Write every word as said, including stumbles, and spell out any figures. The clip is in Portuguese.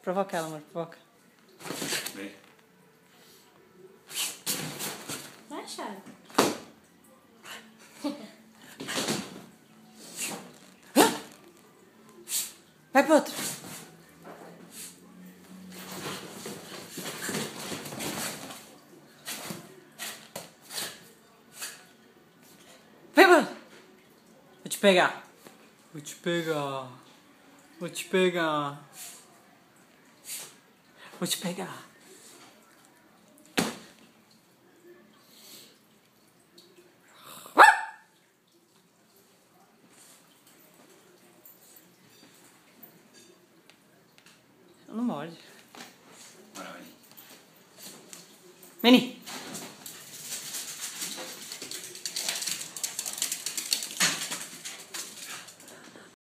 Provoca ela, amor. Provoca. Vem. Vai, Charlie. Vai pro outro. Vai pro outro. Vou te pegar. Vou te pegar. Vou te pegar. Vou te pegar. Não morde. Bora, Vini. Vini.